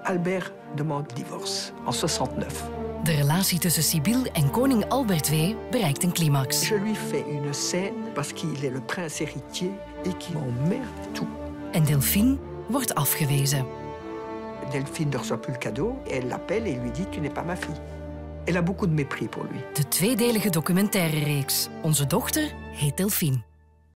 Albert demande divorce en 69. De relatie tussen Sibylle en koning Albert II bereikt een climax. Je lui fais une scène parce qu'il est le prince héritier et qu'il m'emmerde tout. En Delphine wordt afgewezen. Delphine ne reçoit plus le cadeau. Elle l'appelle et lui dit « Tu n'es pas ma fille ». Elle a beaucoup de mépris pour lui. De tweedelige documentaire reeks. Onze dochter heet Delphine.